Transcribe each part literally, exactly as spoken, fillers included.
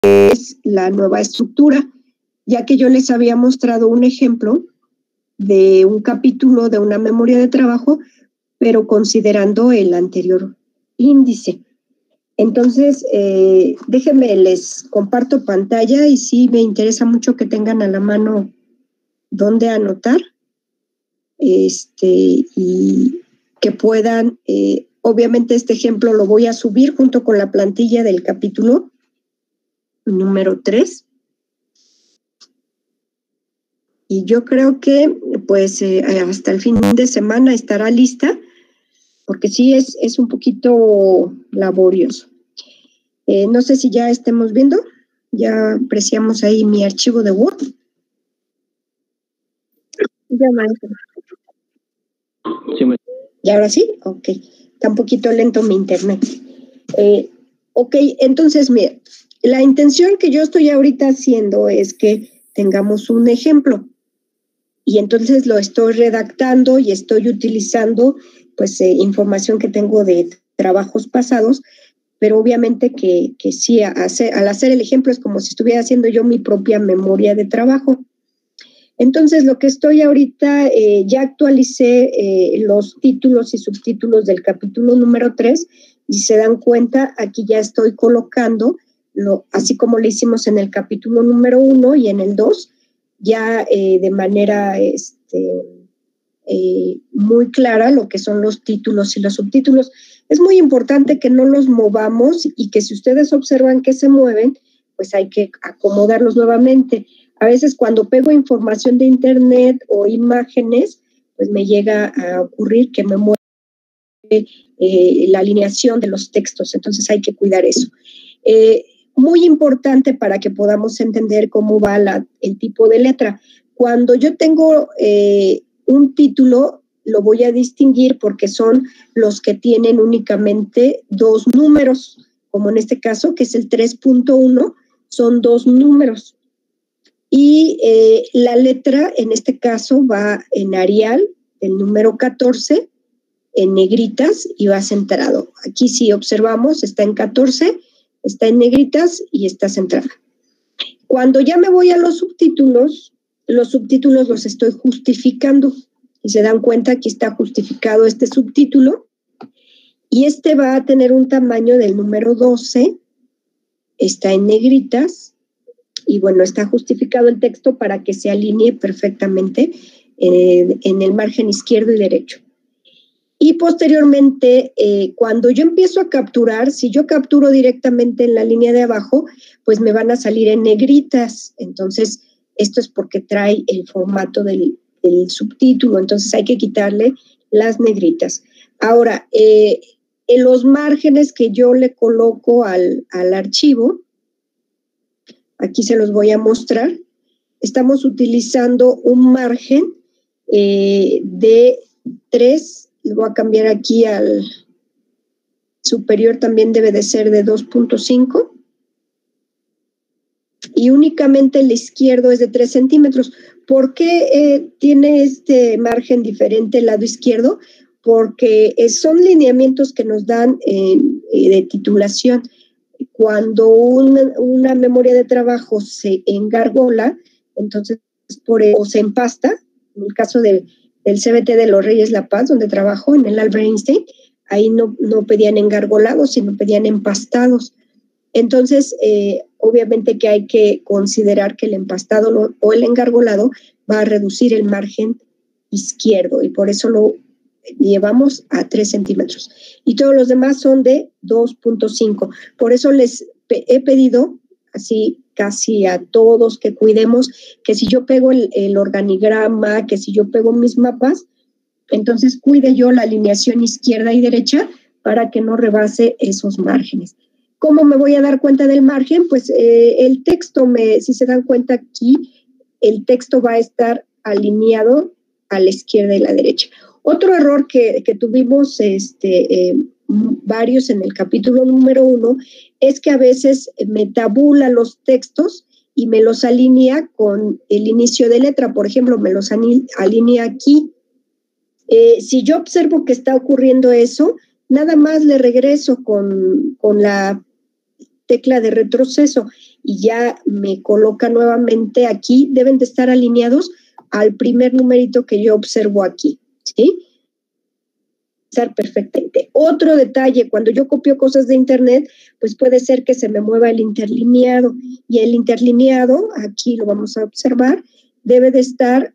es la nueva estructura, ya que yo les había mostrado un ejemplo de un capítulo de una memoria de trabajo, pero considerando el anterior índice. Entonces, eh, déjenme, les comparto pantalla y sí me interesa mucho que tengan a la mano dónde anotar este, y que puedan, eh, obviamente este ejemplo lo voy a subir junto con la plantilla del capítulo número tres. Y yo creo que pues eh, hasta el fin de semana estará lista, porque sí es, es un poquito laborioso. Eh, no sé si ya estemos viendo, ya apreciamos ahí mi archivo de Word. Ya, maestro. Sí, me... ¿Y ahora sí? Ok. Está un poquito lento mi internet. Eh, ok, entonces, mira, la intención que yo estoy ahorita haciendo es que tengamos un ejemplo. Y entonces lo estoy redactando y estoy utilizando pues eh, información que tengo de trabajos pasados, pero obviamente que, que sí, hace, al hacer el ejemplo es como si estuviera haciendo yo mi propia memoria de trabajo. Entonces lo que estoy ahorita, eh, ya actualicé eh, los títulos y subtítulos del capítulo número tres y se dan cuenta, aquí ya estoy colocando, lo, así como lo hicimos en el capítulo número uno y en el dos, ya eh, de manera este, eh, muy clara lo que son los títulos y los subtítulos. Es muy importante que no los movamos y que si ustedes observan que se mueven, pues hay que acomodarlos nuevamente. A veces cuando pego información de internet o imágenes, pues me llega a ocurrir que me mueve eh, la alineación de los textos, entonces hay que cuidar eso. Eh, muy importante para que podamos entender cómo va la, el tipo de letra. Cuando yo tengo eh, un título, lo voy a distinguir porque son los que tienen únicamente dos números, como en este caso, que es el tres punto uno, son dos números. Y eh, la letra, en este caso, va en Arial, el número catorce, en negritas y va centrado. Aquí si observamos, está en catorce, está en negritas y está centrada. Cuando ya me voy a los subtítulos, los subtítulos los estoy justificando. Y se dan cuenta, aquí está justificado este subtítulo. Y este va a tener un tamaño del número doce, está en negritas, y bueno, está justificado el texto para que se alinee perfectamente eh, en el margen izquierdo y derecho. Y posteriormente, eh, cuando yo empiezo a capturar, si yo capturo directamente en la línea de abajo, pues me van a salir en negritas. Entonces, esto es porque trae el formato del, del subtítulo, entonces hay que quitarle las negritas. Ahora, eh, en los márgenes que yo le coloco al, al archivo, aquí se los voy a mostrar, estamos utilizando un margen eh, de tres. Le voy a cambiar aquí al superior, también debe de ser de dos punto cinco. Y únicamente el izquierdo es de tres centímetros. ¿Por qué eh, tiene este margen diferente el lado izquierdo? Porque eh, son lineamientos que nos dan eh, eh, de titulación. Cuando una, una memoria de trabajo se engargola, entonces por, o se empasta, en el caso de el C B T de los Reyes La Paz, donde trabajo, en el Albert Einstein, ahí no, no pedían engargolados, sino pedían empastados. Entonces, eh, obviamente que hay que considerar que el empastado lo, o el engargolado va a reducir el margen izquierdo y por eso lo llevamos a tres centímetros. Y todos los demás son de dos punto cinco. Por eso les he pedido, así casi a todos, que cuidemos que si yo pego el, el organigrama, que si yo pego mis mapas, entonces cuide yo la alineación izquierda y derecha para que no rebase esos márgenes. ¿Cómo me voy a dar cuenta del margen? Pues eh, el texto, me, si se dan cuenta aquí, el texto va a estar alineado a la izquierda y la derecha. Otro error que, que tuvimos este, eh, varios en el capítulo número uno es que a veces me tabula los textos y me los alinea con el inicio de letra. Por ejemplo, me los alinea aquí. Eh, si yo observo que está ocurriendo eso, nada más le regreso con, con la tecla de retroceso y ya me coloca nuevamente aquí, deben de estar alineados al primer numerito que yo observo aquí, ¿sí? Estar perfectamente. Otro detalle, cuando yo copio cosas de internet, pues puede ser que se me mueva el interlineado, y el interlineado, aquí lo vamos a observar, debe de estar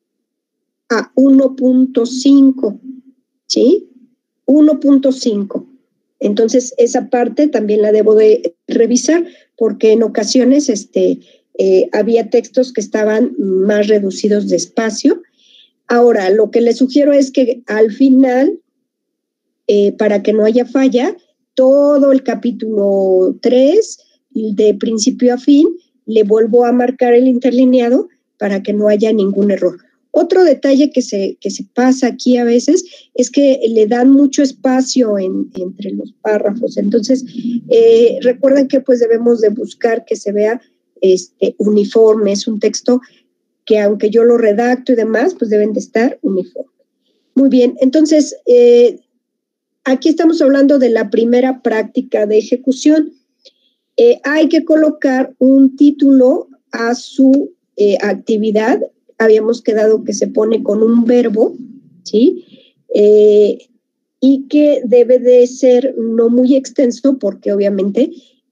a uno punto cinco, ¿sí? uno punto cinco. Entonces, esa parte también la debo de revisar, porque en ocasiones este, eh, había textos que estaban más reducidos de espacio. Ahora, lo que les sugiero es que al final, eh, para que no haya falla, todo el capítulo tres, de principio a fin, le vuelvo a marcar el interlineado para que no haya ningún error. Otro detalle que se, que se pasa aquí a veces es que le dan mucho espacio en, entre los párrafos. Entonces, eh, recuerden que pues debemos de buscar que se vea este, uniforme. Es un texto que aunque yo lo redacto y demás, pues deben de estar uniformes. Muy bien, entonces, eh, aquí estamos hablando de la primera práctica de ejecución. Eh, hay que colocar un título a su eh, actividad. Habíamos quedado que se pone con un verbo, ¿sí? Eh, y que debe de ser no muy extenso, porque obviamente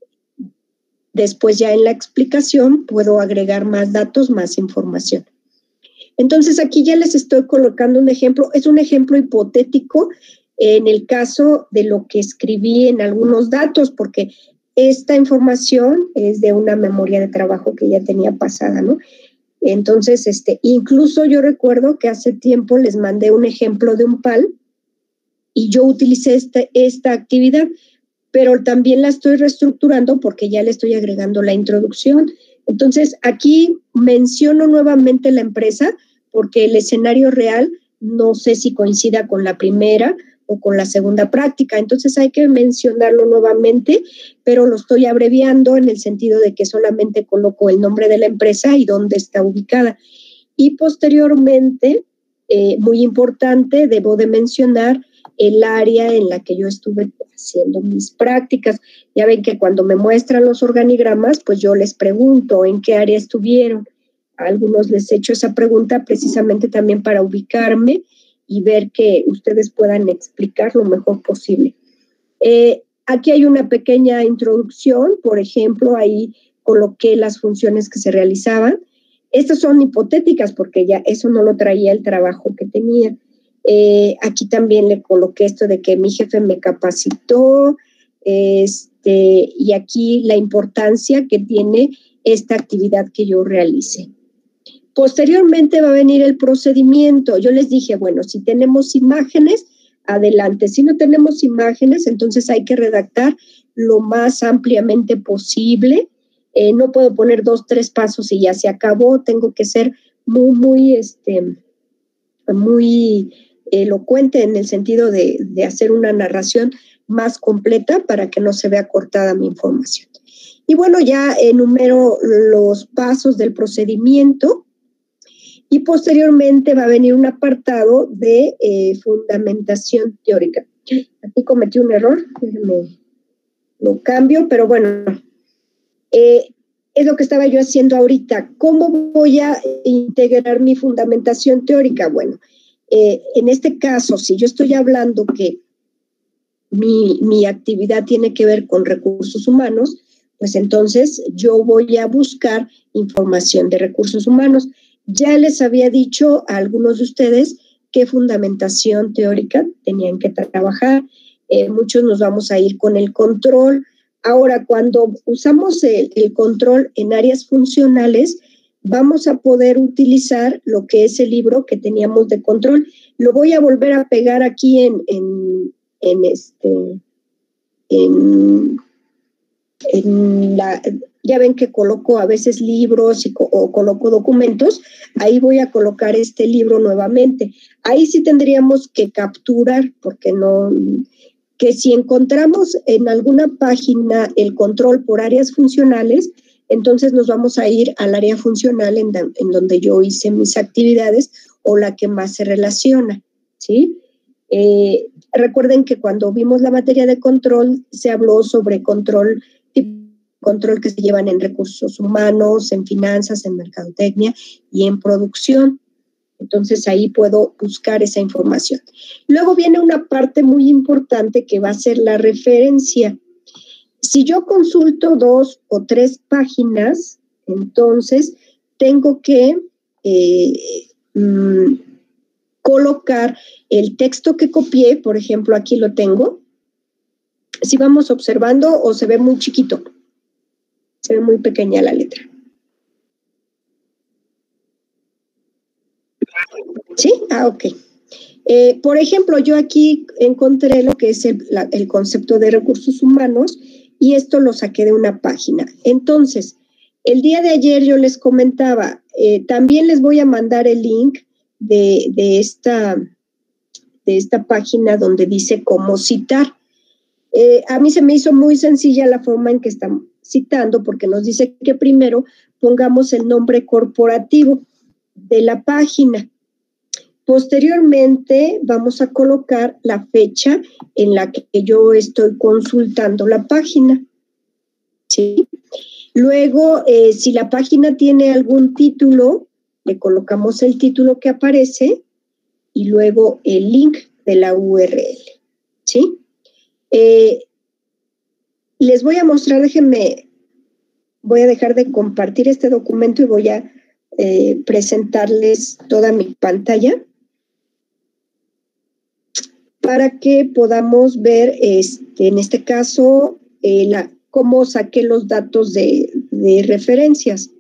después ya en la explicación puedo agregar más datos, más información. Entonces aquí ya les estoy colocando un ejemplo. Es un ejemplo hipotético en el caso de lo que escribí en algunos datos, porque esta información es de una memoria de trabajo que ya tenía pasada, ¿no? Entonces, este, incluso yo recuerdo que hace tiempo les mandé un ejemplo de un P A L y yo utilicé esta, esta actividad, pero también la estoy reestructurando porque ya le estoy agregando la introducción. Entonces, aquí menciono nuevamente la empresa porque el escenario real no sé si coincida con la primera o con la segunda práctica, entonces hay que mencionarlo nuevamente, pero lo estoy abreviando en el sentido de que solamente coloco el nombre de la empresa y dónde está ubicada. Y posteriormente, eh, muy importante, debo de mencionar el área en la que yo estuve haciendo mis prácticas. Ya ven que cuando me muestran los organigramas, pues yo les pregunto en qué área estuvieron. A algunos les he hecho esa pregunta precisamente también para ubicarme y ver que ustedes puedan explicar lo mejor posible. Eh, aquí hay una pequeña introducción, por ejemplo, ahí coloqué las funciones que se realizaban. Estas son hipotéticas porque ya eso no lo traía el trabajo que tenía. Eh, aquí también le coloqué esto de que mi jefe me capacitó, este, y aquí la importancia que tiene esta actividad que yo realicé. Posteriormente va a venir el procedimiento. Yo les dije, bueno, si tenemos imágenes, adelante. Si no tenemos imágenes, entonces hay que redactar lo más ampliamente posible. Eh, no puedo poner dos, tres pasos y ya se acabó. Tengo que ser muy, muy, este, muy elocuente en el sentido de, de hacer una narración más completa para que no se vea cortada mi información. Y bueno, ya enumero los pasos del procedimiento. Y posteriormente va a venir un apartado de eh, fundamentación teórica. Aquí cometí un error, déjenme lo cambio, pero bueno, eh, es lo que estaba yo haciendo ahorita. ¿Cómo voy a integrar mi fundamentación teórica? Bueno, eh, en este caso, si yo estoy hablando que mi, mi actividad tiene que ver con recursos humanos, pues entonces yo voy a buscar información de recursos humanos. Ya les había dicho a algunos de ustedes qué fundamentación teórica tenían que trabajar. Eh, muchos nos vamos a ir con el control. Ahora, cuando usamos el, el control en áreas funcionales, vamos a poder utilizar lo que es el libro que teníamos de control. Lo voy a volver a pegar aquí en, en, en este, en, en la... Ya ven que coloco a veces libros y co- o coloco documentos, ahí voy a colocar este libro nuevamente. Ahí sí tendríamos que capturar, porque no, que si encontramos en alguna página el control por áreas funcionales, entonces nos vamos a ir al área funcional en, da, en donde yo hice mis actividades o la que más se relaciona, ¿sí? Eh, recuerden que cuando vimos la materia de control, se habló sobre control tipo control que se llevan en recursos humanos, en finanzas, en mercadotecnia y en producción. Entonces ahí puedo buscar esa información. Luego viene una parte muy importante que va a ser la referencia. Si yo consulto dos o tres páginas, entonces tengo que eh, mmm, colocar el texto que copié, por ejemplo, aquí lo tengo. Si vamos observando o se ve muy chiquito, se ve muy pequeña la letra. ¿Sí? Ah, ok. Eh, por ejemplo, yo aquí encontré lo que es el, la, el concepto de recursos humanos y esto lo saqué de una página. Entonces, el día de ayer yo les comentaba, eh, también les voy a mandar el link de, de, esta, de esta página donde dice cómo citar. Eh, a mí se me hizo muy sencilla la forma en que están citando porque nos dice que primero pongamos el nombre corporativo de la página. Posteriormente vamos a colocar la fecha en la que yo estoy consultando la página, ¿sí? Luego, eh, si la página tiene algún título, le colocamos el título que aparece y luego el link de la U R L, ¿sí? Eh, les voy a mostrar, déjenme, voy a dejar de compartir este documento y voy a eh, presentarles toda mi pantalla para que podamos ver, este, en este caso, eh, la, cómo saqué los datos de, de referencias.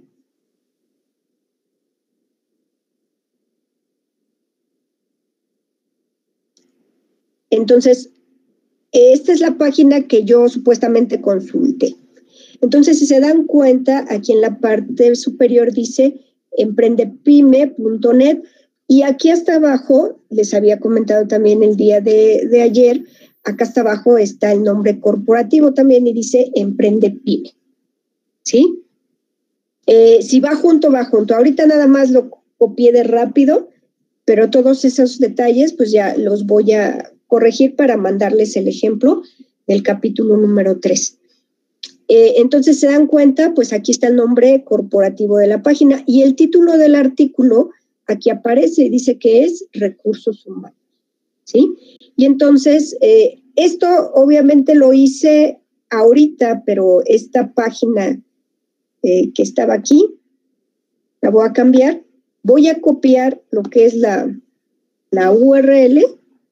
Entonces, esta es la página que yo supuestamente consulté. Entonces, si se dan cuenta, aquí en la parte superior dice emprendepyme punto net y aquí hasta abajo, les había comentado también el día de, de ayer, acá hasta abajo está el nombre corporativo también y dice emprendepyme, ¿sí? Eh, si va junto, va junto. Ahorita nada más lo copié de rápido, pero todos esos detalles pues ya los voy a corregir para mandarles el ejemplo del capítulo número tres. Eh, entonces se dan cuenta, pues aquí está el nombre corporativo de la página y el título del artículo aquí aparece, dice que es recursos humanos, ¿sí? Y entonces, eh, esto obviamente lo hice ahorita, pero esta página eh, que estaba aquí, la voy a cambiar, voy a copiar lo que es la, la U R L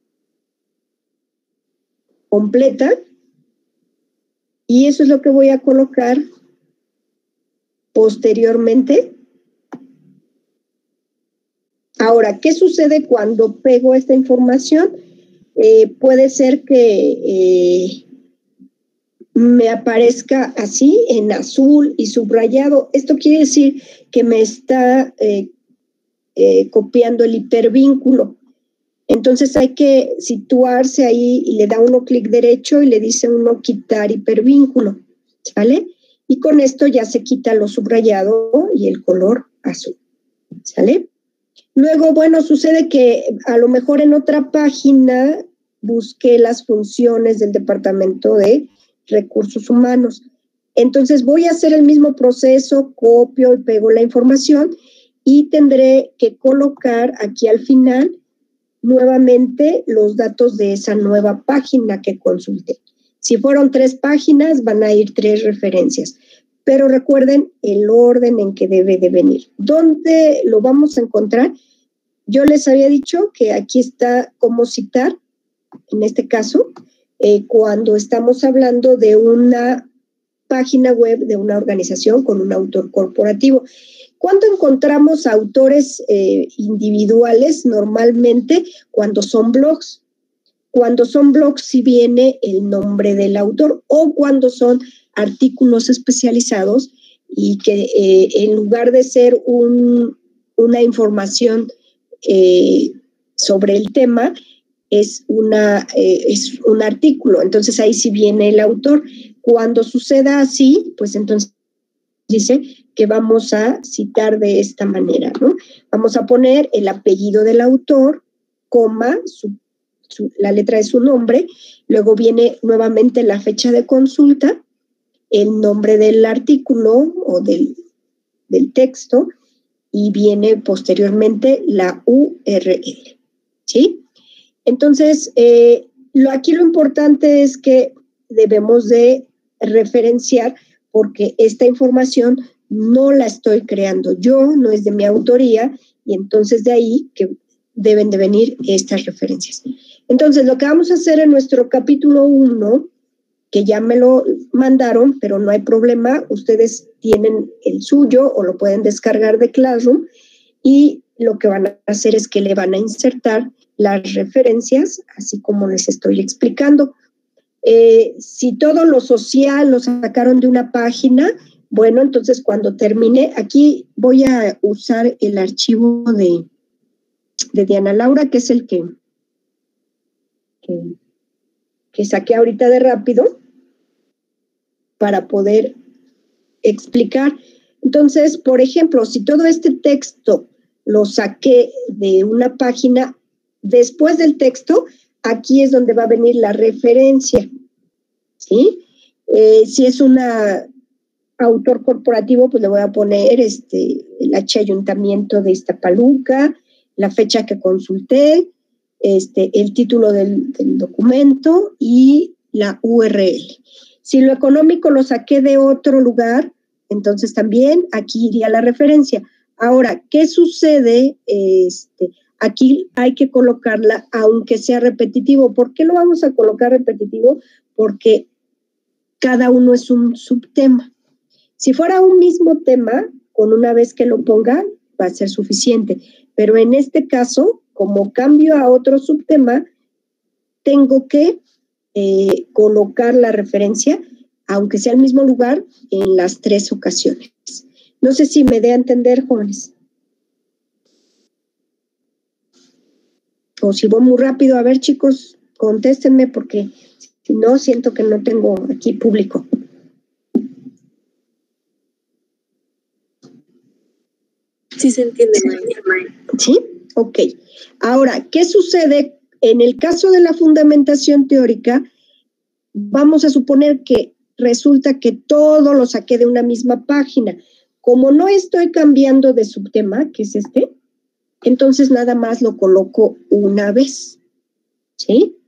completa y eso es lo que voy a colocar posteriormente. Ahora, ¿qué sucede cuando pego esta información? Eh, puede ser que eh, me aparezca así, en azul y subrayado. Esto quiere decir que me está eh, eh, copiando el hipervínculo. Entonces hay que situarse ahí y le da uno clic derecho y le dice uno quitar hipervínculo, ¿sale? Y con esto ya se quita lo subrayado y el color azul, ¿sale? Luego, bueno, sucede que a lo mejor en otra página busqué las funciones del Departamento de Recursos Humanos. Entonces voy a hacer el mismo proceso, copio y pego la información y tendré que colocar aquí al final nuevamente los datos de esa nueva página que consulté. Si fueron tres páginas, van a ir tres referencias. Pero recuerden el orden en que debe de venir. ¿Dónde lo vamos a encontrar? Yo les había dicho que aquí está cómo citar, en este caso, eh, cuando estamos hablando de una página web de una organización con un autor corporativo. ¿Cuándo encontramos autores eh, individuales? Normalmente cuando son blogs. Cuando son blogs sí viene el nombre del autor o cuando son artículos especializados y que eh, en lugar de ser un, una información eh, sobre el tema, es, una, eh, es un artículo. Entonces ahí sí viene el autor. Cuando suceda así, pues entonces dice que vamos a citar de esta manera, ¿no? Vamos a poner el apellido del autor, coma, su, su, la letra de su nombre, luego viene nuevamente la fecha de consulta el nombre del artículo o del, del texto y viene posteriormente la U R L, ¿sí? Entonces, eh, lo, aquí lo importante es que debemos de referenciar porque esta información no la estoy creando yo, no es de mi autoría, y entonces de ahí que deben de venir estas referencias. Entonces, lo que vamos a hacer en nuestro capítulo uno, que ya me lo mandaron, pero no hay problema, ustedes tienen el suyo o lo pueden descargar de Classroom, y lo que van a hacer es que le van a insertar las referencias, así como les estoy explicando. Eh, si todo lo social lo sacaron de una página, bueno, entonces cuando termine, aquí voy a usar el archivo de, de Diana Laura, que es el que, que, que saqué ahorita de rápido, para poder explicar. Entonces, por ejemplo, si todo este texto lo saqué de una página, después del texto, aquí es donde va a venir la referencia, ¿sí? Eh, si es un autor corporativo, pues le voy a poner este, el H Ayuntamiento de Iztapaluca, la fecha que consulté, este, el título del, del documento y la U R L. Si lo económico lo saqué de otro lugar, entonces también aquí iría la referencia. Ahora, ¿qué sucede? Este, aquí hay que colocarla aunque sea repetitivo. ¿Por qué lo vamos a colocar repetitivo? Porque cada uno es un subtema. Si fuera un mismo tema, con una vez que lo ponga, va a ser suficiente. Pero en este caso, como cambio a otro subtema, tengo que eh, colocar la referencia, aunque sea el mismo lugar, en las tres ocasiones. No sé si me dé a entender, jóvenes. O si voy muy rápido, a ver, chicos, contéstenme, porque si no, siento que no tengo aquí público. Sí se entiende, maestra. ¿Sí? Ok. Ahora, ¿qué sucede? En el caso de la fundamentación teórica, vamos a suponer que resulta que todo lo saqué de una misma página. Como no estoy cambiando de subtema, que es este, entonces nada más lo coloco una vez, ¿sí?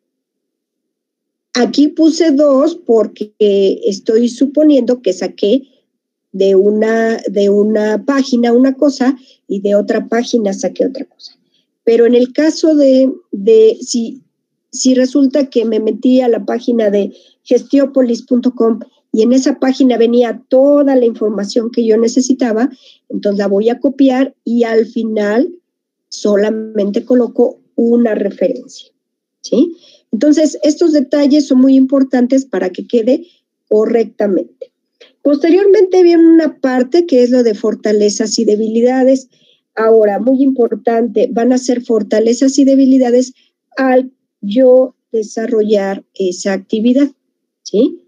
Aquí puse dos porque estoy suponiendo que saqué de una, de una página una cosa y de otra página saqué otra cosa. Pero en el caso de, de si, si resulta que me metí a la página de gestiopolis punto com y en esa página venía toda la información que yo necesitaba, entonces la voy a copiar y al final solamente coloco una referencia, ¿sí? Entonces, estos detalles son muy importantes para que quede correctamente. Posteriormente viene una parte que es lo de fortalezas y debilidades. Ahora, muy importante, van a ser fortalezas y debilidades al yo desarrollar esa actividad, ¿sí?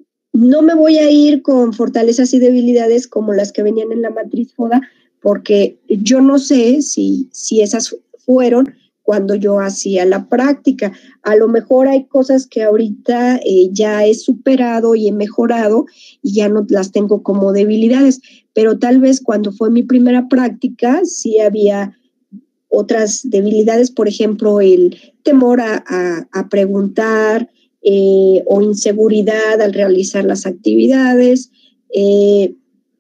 No me voy a ir con fortalezas y debilidades como las que venían en la matriz FODA, porque yo no sé si, si esas fueron cuando yo hacía la práctica. A lo mejor hay cosas que ahorita eh, ya he superado y he mejorado y ya no las tengo como debilidades, pero tal vez cuando fue mi primera práctica sí había otras debilidades, por ejemplo, el temor a, a, a preguntar eh, o inseguridad al realizar las actividades. Eh,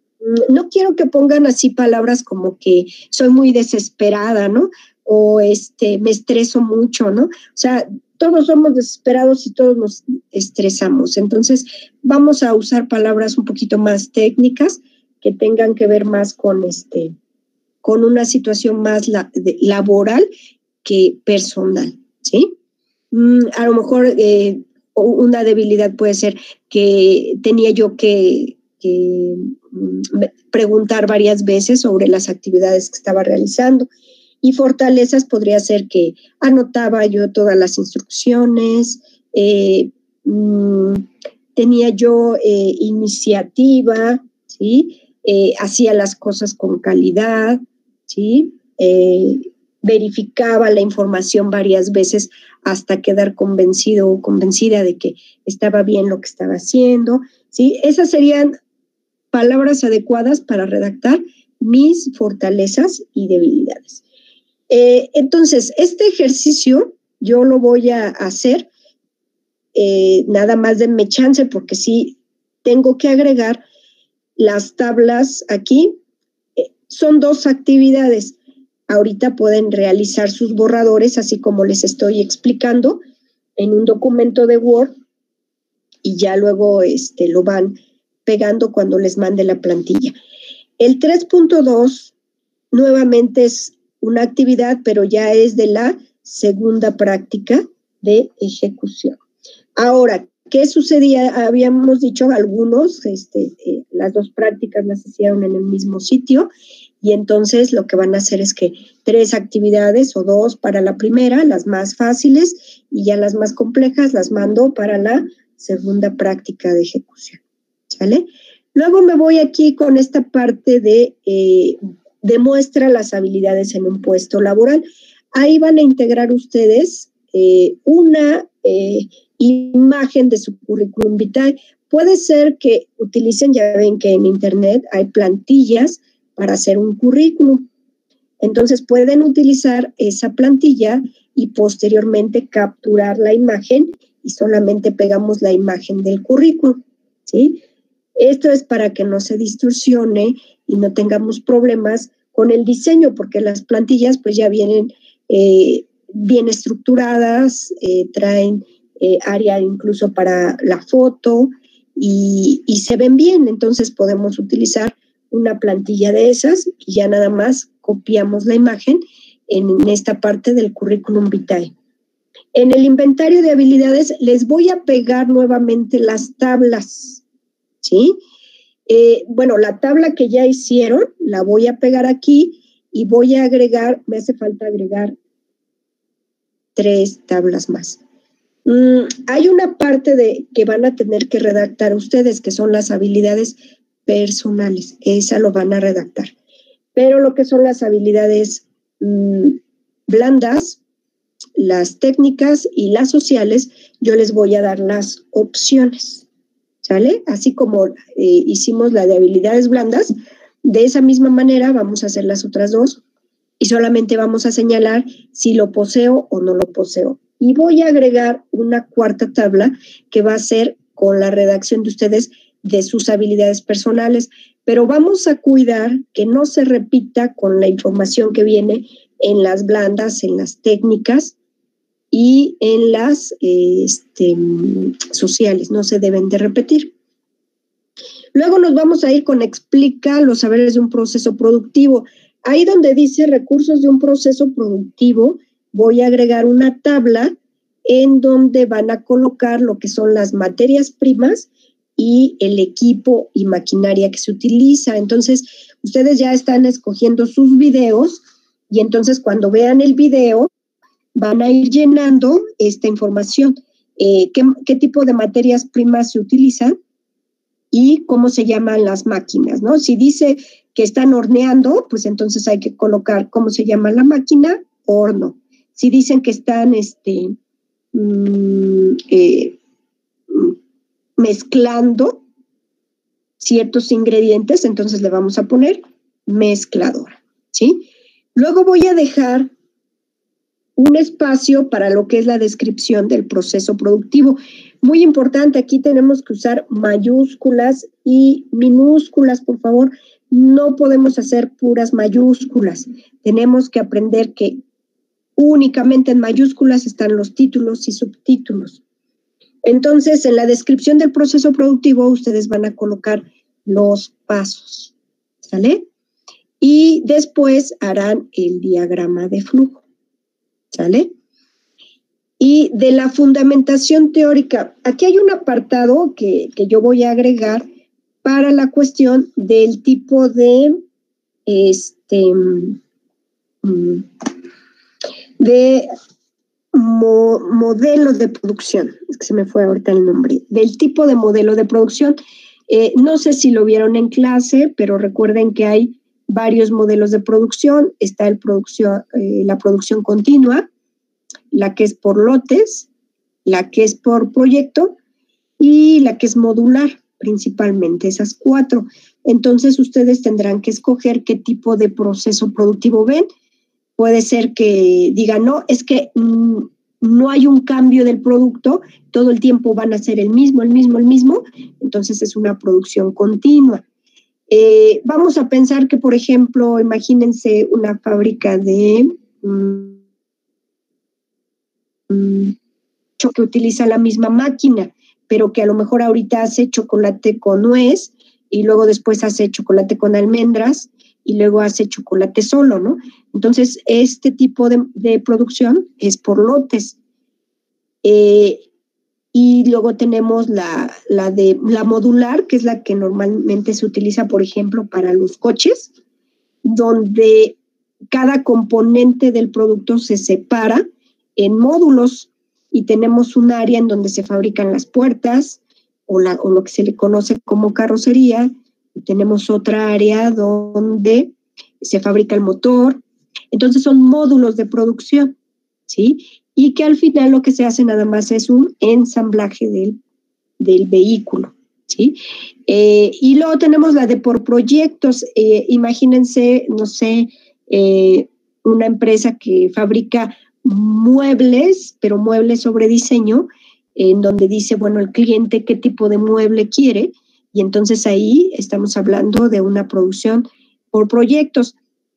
no quiero que pongan así palabras como que soy muy desesperada, ¿no? O este, me estreso mucho, ¿no? O sea, todos somos desesperados y todos nos estresamos. Entonces, vamos a usar palabras un poquito más técnicas que tengan que ver más con, este, con una situación más la, de, laboral que personal, ¿sí? Mm, a lo mejor eh, una debilidad puede ser que tenía yo que, que mm, preguntar varias veces sobre las actividades que estaba realizando. Y fortalezas podría ser que anotaba yo todas las instrucciones, eh, mmm, tenía yo eh, iniciativa, ¿sí? Eh, hacía las cosas con calidad, ¿sí? Eh, verificaba la información varias veces hasta quedar convencido o convencida de que estaba bien lo que estaba haciendo, ¿sí? Esas serían palabras adecuadas para redactar mis fortalezas y debilidades. Eh, entonces, este ejercicio yo lo voy a hacer, eh, nada más denme chance porque sí tengo que agregar las tablas aquí. Eh, son dos actividades. Ahorita pueden realizar sus borradores, así como les estoy explicando, en un documento de Word y ya luego este, lo van pegando cuando les mande la plantilla. El tres punto dos nuevamente es una actividad, pero ya es de la segunda práctica de ejecución. Ahora, ¿qué sucedía? Habíamos dicho algunos, este, eh, las dos prácticas las hicieron en el mismo sitio y entonces lo que van a hacer es que tres actividades o dos para la primera, las más fáciles, y ya las más complejas las mando para la segunda práctica de ejecución. ¿Sale? Luego me voy aquí con esta parte de eh, demuestra las habilidades en un puesto laboral. Ahí van a integrar ustedes eh, una eh, imagen de su currículum vitae. Puede ser que utilicen, ya ven que en internet hay plantillas para hacer un currículum. Entonces pueden utilizar esa plantilla y posteriormente capturar la imagen y solamente pegamos la imagen del currículum, ¿sí? Esto es para que no se distorsione y no tengamos problemas con el diseño, porque las plantillas pues ya vienen eh, bien estructuradas, eh, traen eh, área incluso para la foto y, y se ven bien. Entonces podemos utilizar una plantilla de esas y ya nada más copiamos la imagen en esta parte del currículum vitae. En el inventario de habilidades les voy a pegar nuevamente las tablas. ¿Sí? Eh, bueno, la tabla que ya hicieron, la voy a pegar aquí y voy a agregar, me hace falta agregar tres tablas más. Mm, hay una parte de que van a tener que redactar ustedes, que son las habilidades personales. Esa lo van a redactar. Pero lo que son las habilidades mm, blandas, las técnicas y las sociales, yo les voy a dar las opciones. ¿Sale? Así como eh, hicimos la de habilidades blandas, de esa misma manera vamos a hacer las otras dos y solamente vamos a señalar si lo poseo o no lo poseo. Y voy a agregar una cuarta tabla que va a ser con la redacción de ustedes de sus habilidades personales, pero vamos a cuidar que no se repita con la información que viene en las blandas, en las técnicas, y en las este, sociales, no se deben de repetir. Luego nos vamos a ir con explica los saberes de un proceso productivo. Ahí donde dice recursos de un proceso productivo, voy a agregar una tabla en donde van a colocar lo que son las materias primas y el equipo y maquinaria que se utiliza. Entonces, ustedes ya están escogiendo sus videos y entonces cuando vean el video, van a ir llenando esta información, eh, qué, qué tipo de materias primas se utilizan y cómo se llaman las máquinas, ¿no? Si dice que están horneando, pues entonces hay que colocar cómo se llama la máquina, horno. Si dicen que están este, mmm, eh, mezclando ciertos ingredientes, entonces le vamos a poner mezcladora, ¿sí? Luego voy a dejar un espacio para lo que es la descripción del proceso productivo. Muy importante, aquí tenemos que usar mayúsculas y minúsculas, por favor. No podemos hacer puras mayúsculas. Tenemos que aprender que únicamente en mayúsculas están los títulos y subtítulos. Entonces, en la descripción del proceso productivo, ustedes van a colocar los pasos, ¿sale? Y después harán el diagrama de flujo. ¿Sale? Y de la fundamentación teórica, aquí hay un apartado que, que yo voy a agregar para la cuestión del tipo de, este, de mo, modelo de producción, es que se me fue ahorita el nombre, del tipo de modelo de producción. Eh, no sé si lo vieron en clase, pero recuerden que hay varios modelos de producción. Está el producción, eh, la producción continua, la que es por lotes, la que es por proyecto y la que es modular, principalmente, esas cuatro. Entonces, ustedes tendrán que escoger qué tipo de proceso productivo ven. Puede ser que digan, no, es que mmm, no hay un cambio del producto, todo el tiempo van a ser el mismo, el mismo, el mismo, entonces es una producción continua. Eh, vamos a pensar que, por ejemplo, imagínense una fábrica de mmm, que utiliza la misma máquina, pero que a lo mejor ahorita hace chocolate con nuez y luego después hace chocolate con almendras y luego hace chocolate solo, ¿no? Entonces, este tipo de, de producción es por lotes. Eh, y luego tenemos la, la, de, la modular, que es la que normalmente se utiliza, por ejemplo, para los coches, donde cada componente del producto se separa en módulos y tenemos un área en donde se fabrican las puertas o, la, o lo que se le conoce como carrocería, y tenemos otra área donde se fabrica el motor. Entonces son módulos de producción, ¿sí? Y que al final lo que se hace nada más es un ensamblaje del, del vehículo, ¿sí? Eh, y luego tenemos la de por proyectos. Eh, imagínense, no sé, eh, una empresa que fabrica muebles, pero muebles sobre diseño, en donde dice, bueno, el cliente qué tipo de mueble quiere, y entonces ahí estamos hablando de una producción por proyectos.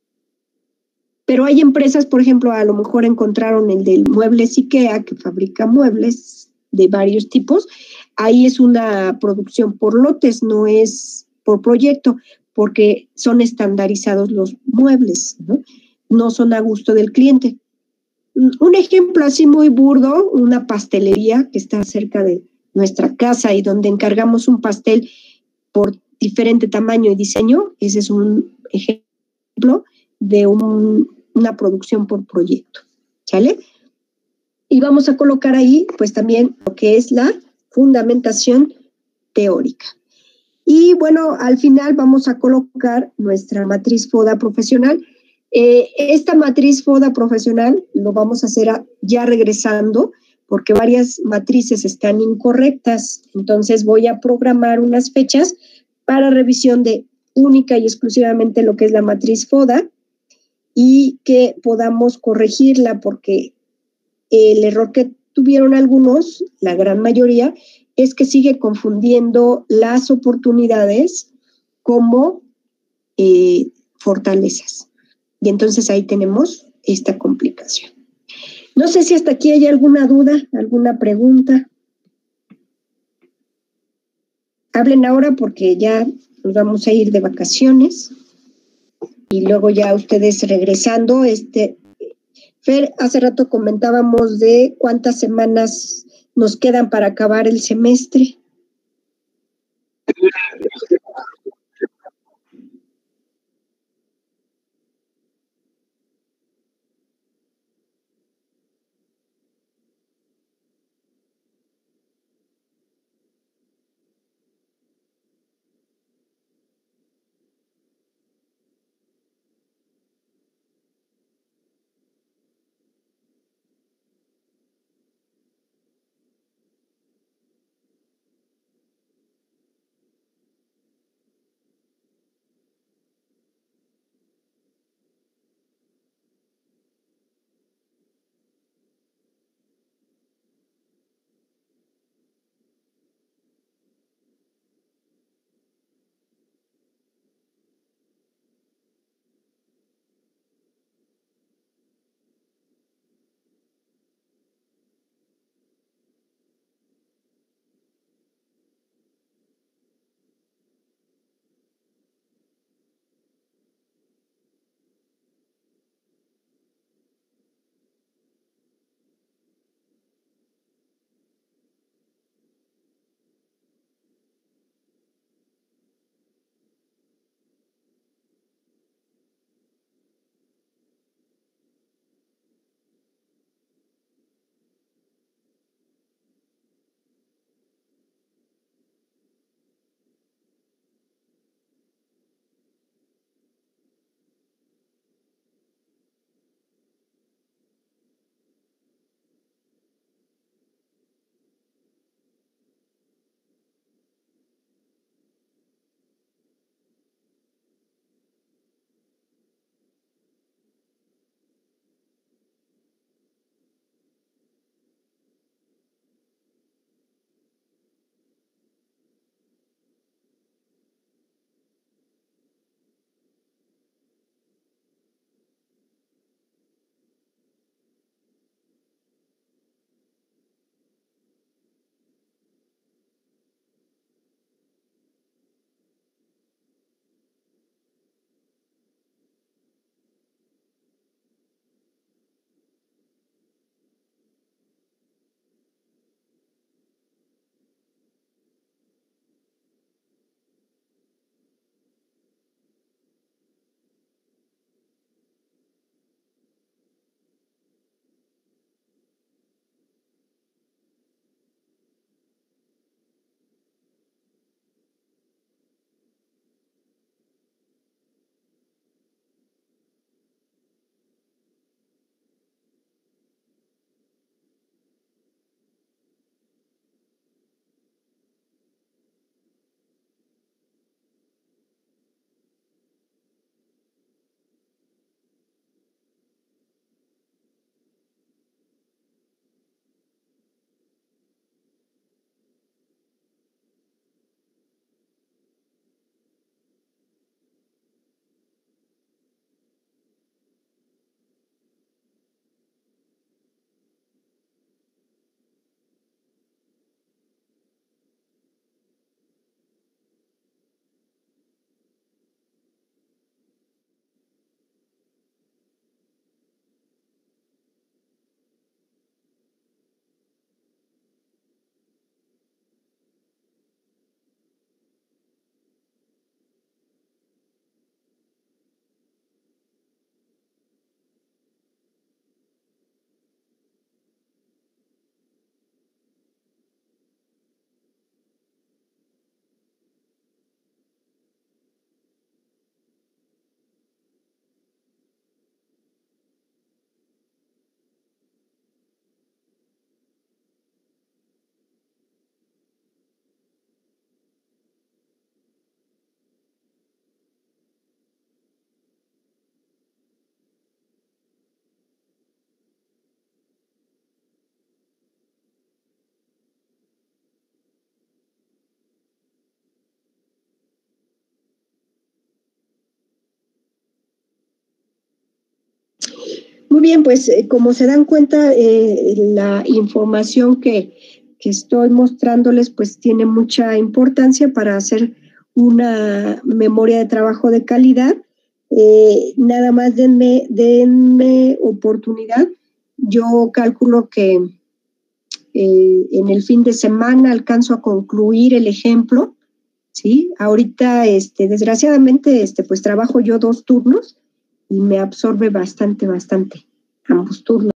Pero hay empresas, por ejemplo, a lo mejor encontraron el del Muebles IKEA, que fabrica muebles de varios tipos. Ahí es una producción por lotes, no es por proyecto, porque son estandarizados los muebles, ¿no? No son a gusto del cliente. Un ejemplo así muy burdo, una pastelería que está cerca de nuestra casa y donde encargamos un pastel por diferente tamaño y diseño. Ese es un ejemplo de un, una producción por proyecto, ¿sale? Y vamos a colocar ahí, pues también lo que es la fundamentación teórica. Y bueno, al final vamos a colocar nuestra matriz FODA profesional. Eh, esta matriz FODA profesional lo vamos a hacer a, ya regresando, porque varias matrices están incorrectas. Entonces voy a programar unas fechas para revisión de única y exclusivamente lo que es la matriz FODA y que podamos corregirla, porque el error que tuvieron algunos, la gran mayoría, es que sigue confundiendo las oportunidades como eh, fortalezas. Y entonces ahí tenemos esta complicación. No sé si hasta aquí hay alguna duda, alguna pregunta. Hablen ahora porque ya nos vamos a ir de vacaciones y luego ya ustedes regresando. Este, Fer, hace rato comentábamos de cuántas semanas nos quedan para acabar el semestre. bien, pues eh, como se dan cuenta, eh, la información que, que estoy mostrándoles pues tiene mucha importancia para hacer una memoria de trabajo de calidad. Eh, nada más denme, denme oportunidad. Yo calculo que eh, en el fin de semana alcanzo a concluir el ejemplo, ¿sí? Ahorita, este, desgraciadamente, este, pues trabajo yo dos turnos y me absorbe bastante, bastante ambos turnos.